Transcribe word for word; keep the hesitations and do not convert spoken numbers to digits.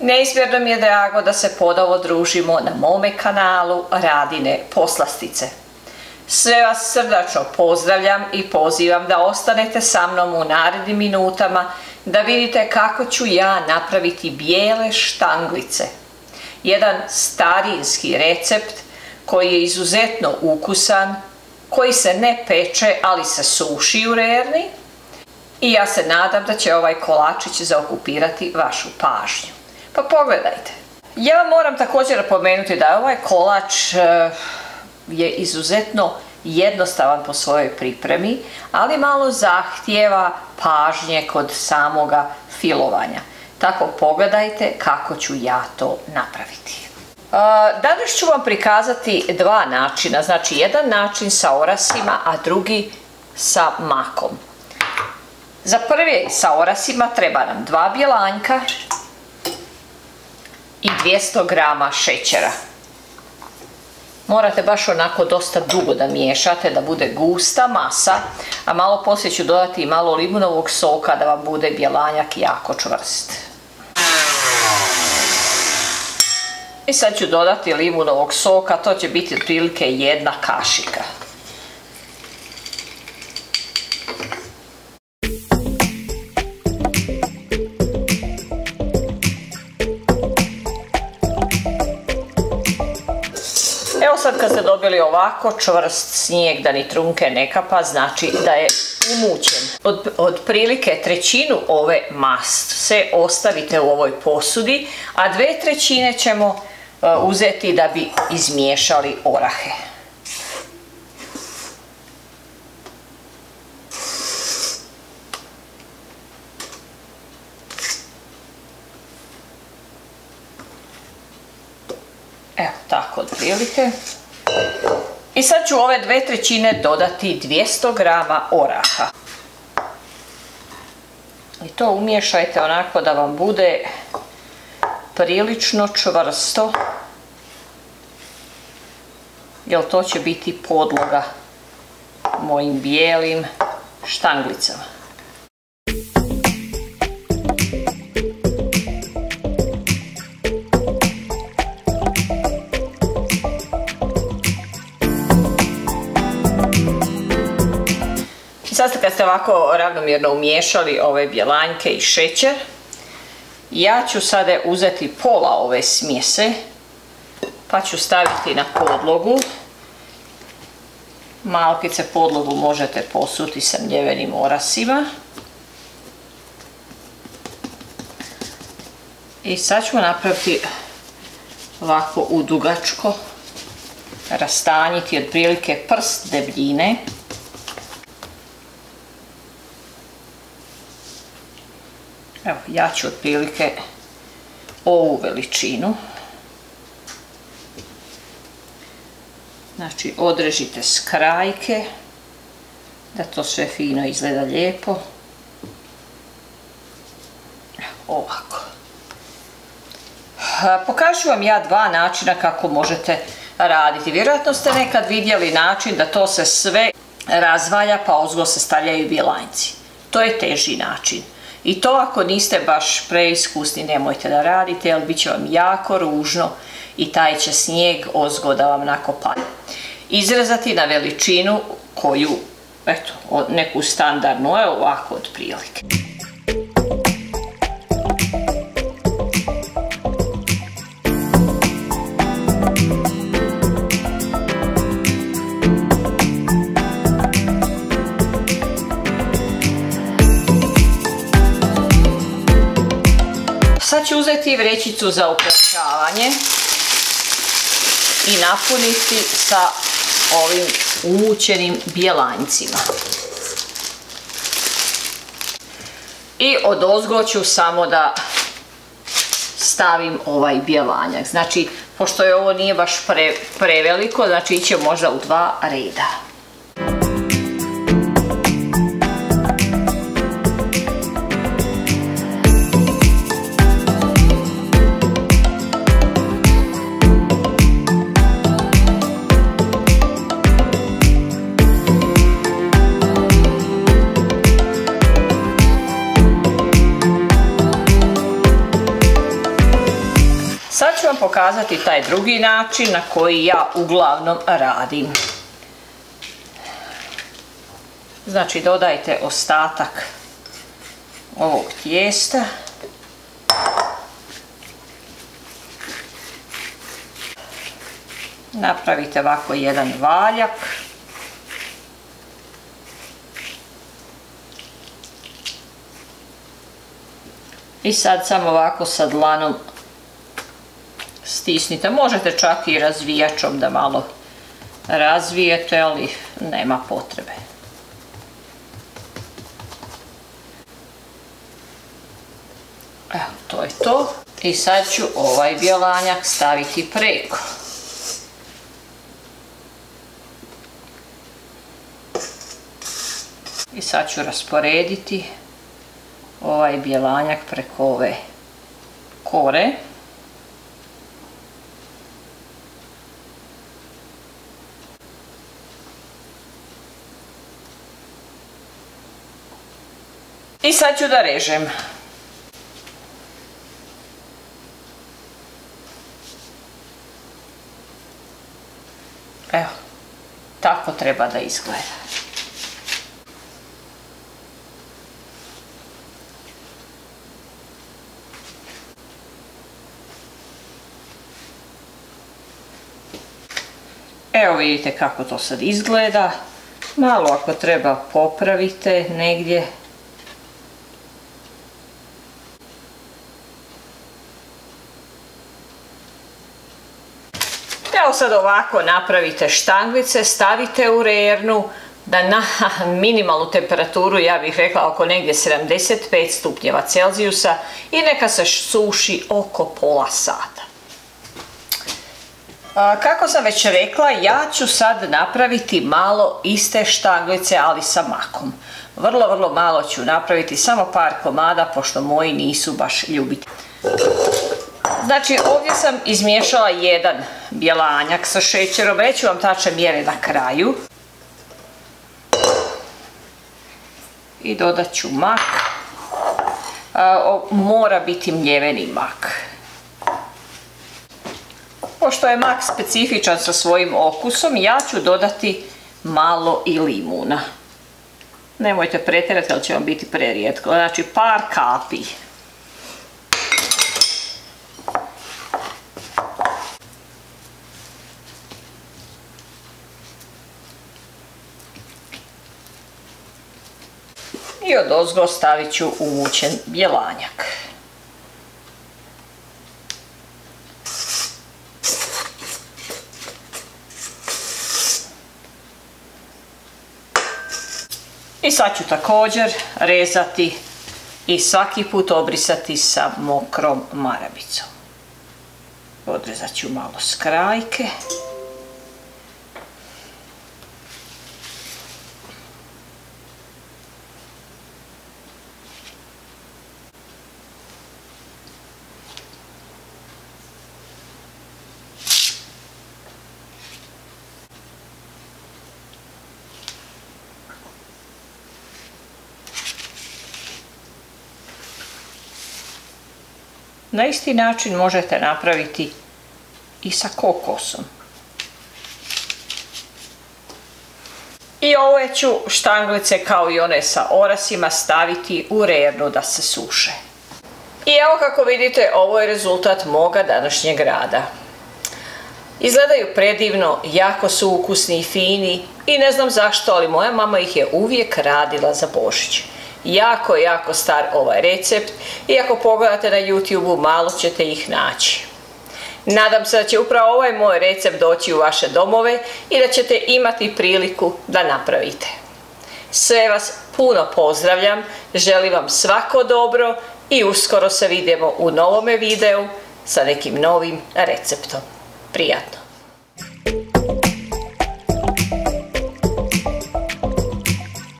Neizmjerno mi je drago da se ponovo družimo na mome kanalu Radine poslastice. Sve vas srdačno pozdravljam i pozivam da ostanete sa mnom u narednim minutama da vidite kako ću ja napraviti bijele štanglice. Jedan starinski recept koji je izuzetno ukusan, koji se ne peče, ali se suši u rerni. I ja se nadam da će ovaj kolačić zaokupirati vašu pažnju. Pa pogledajte. Ja vam moram također napomenuti da ovaj kolač je izuzetno jednostavan po svojoj pripremi, ali malo zahtijeva pažnje kod samoga filovanja. Tako pogledajte kako ću ja to napraviti. Danas ću vam prikazati dva načina, znači jedan način sa orasima, a drugi sa makom. Za prvi sa orasima treba nam dva bjelanjka i dvjesto grama šećera. Morate baš onako dosta dugo da miješate, da bude gusta masa, a malo poslije ću dodati i malo limunovog soka da vam bude bjelanjak jako čvrst. I sad ću dodati limunovog soka, to će biti otprilike jedna kašika. Evo sad kad ste dobili ovako čvrst snijeg da ni trunke ne kapa, znači da je umućen. Od, od prilike trećinu ove mase ostavite u ovoj posudi, a dve trećine ćemo uh, uzeti da bi izmiješali orahe. Evo tako otprilike. I sad ću ove dve trećine dodati dvjesto grama oraha. I to umiješajte onako da vam bude prilično čvrsto, jer to će biti podloga mojim bijelim štanglicama. Sad kad ste ovako ravnomjerno umiješali ove bjelanjke i šećer, ja ću sada uzeti pola ove smjese, pa ću staviti na podlogu. Malkice podlogu možete posuti sa mljevenim orasima. I sad ćemo napraviti ovako udugačko, rastanjiti otprilike prst debljine. Evo, ja ću otprilike ovu veličinu. Znači, odrežite skrajke, da to sve fino izgleda lijepo. Ovako. Pokažu vam ja dva načina kako možete raditi. Vjerojatno ste nekad vidjeli način da to se sve razvalja pa ozgo se stavljaju bjelanjci. To je teži način. I to ako niste baš preiskusni nemojte da radite, jer bit će vam jako ružno i taj će snijeg ozgo da vam nakopane. Izrezati na veličinu koju, eto, neku standardnu, je ovako otprilike. Sad ću uzeti vrećicu za okrašavanje i napuniti sa ovim umućenim bjelanjcima. I odozgo ću samo da stavim ovaj bjelanjak. Znači, pošto je ovo nije baš pre, preveliko, znači iće možda u dva reda. Sad ću vam pokazati taj drugi način na koji ja uglavnom radim. Znači dodajte ostatak ovog tijesta. Napravite ovako jedan valjak. I sad samo ovako sa dlanom stisnite. Možete čak i razvijačom da malo razvijete, ali nema potrebe. Evo, to je to. I sad ću ovaj bjelanjak staviti preko. I sad ću rasporediti ovaj bjelanjak preko ove kore. I sad ću da režem. Evo, tako treba da izgleda. Evo vidite kako to sad izgleda. Malo ako treba popravite negdje. Evo sad ovako napravite štanglice, stavite u rernu da na minimalnu temperaturu, ja bih rekla oko negdje sedamdeset pet stupnjeva Celzijusa, i neka se suši oko pola sata. Kako sam već rekla, ja ću sad napraviti malo iste štanglice, ali sa makom. Vrlo, vrlo malo ću napraviti, samo par komada, pošto moji nisu baš ljubiti. Znači, ovdje sam izmiješala jedan bjelanjak sa šećerom, reću vam tačne mjere na kraju. I dodat ću mak. Mora biti mljeveni mak. Pošto je mak specifičan sa svojim okusom, ja ću dodati malo i limuna. Nemojte pretjerati, ali će vam biti prerijetko. Znači, par kapi. I odozgo stavit ću umućen bjelanjak. I sad ću također rezati i svaki put obrisati sa mokrom marabicom. Odrezat ću malo skrajke. Na isti način možete napraviti i sa kokosom. I ove ću štanglice kao i one sa orasima staviti u rernu da se suše. I evo kako vidite, ovo je rezultat moga današnjeg rada. Izgledaju predivno, jako su ukusni i fini i ne znam zašto, ali moja mama ih je uvijek radila za Božić. Jako, jako star ovaj recept i ako pogledate na YouTube-u malo ćete ih naći. Nadam se da će upravo ovaj moj recept doći u vaše domove i da ćete imati priliku da napravite. Sve vas puno pozdravljam, želim vam svako dobro i uskoro se vidimo u novome videu sa nekim novim receptom. Prijatno!